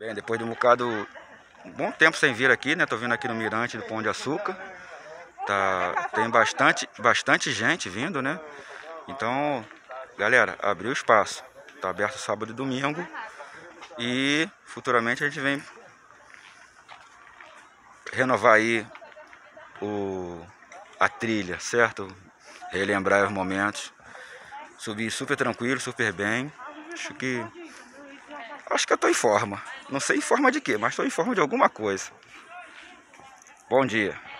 Bem, depois de um bom tempo sem vir aqui, né? Tô vindo aqui no Mirante do Pão de Açúcar. Tem bastante gente vindo, né? Então, galera, abriu espaço. Tá aberto sábado e domingo. E futuramente a gente vem renovar aí a trilha, certo? Relembrar os momentos. Subi super tranquilo, super bem. Acho que eu tô em forma. Não sei em forma de quê, mas tô em forma de alguma coisa. Bom dia.